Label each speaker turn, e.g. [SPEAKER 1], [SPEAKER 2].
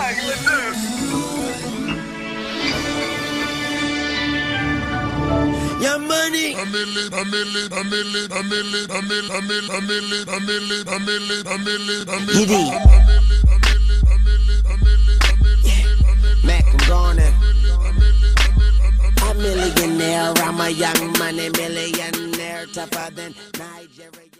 [SPEAKER 1] Your money. Giddy. Mac, I'm gone. A millionaire, I'm a young money millionaire, tougher than Nigeria.